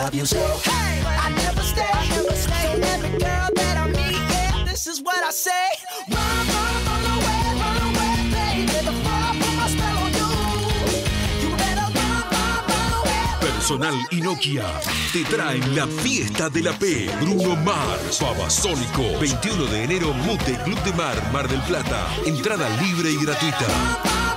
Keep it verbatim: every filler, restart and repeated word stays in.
love you so. Hey, I never stay, I never stay. So every girl that I meet, yeah, this is what I say. Run, run, run away, run away, baby. Before I put my spell on you, you better run, run, run away. Personal y Nokia te traen la fiesta de la P. Bruno Mars, Babasónico. veintiuno de enero, Mute Club de Mar, Mar del Plata. Entrada libre y gratuita.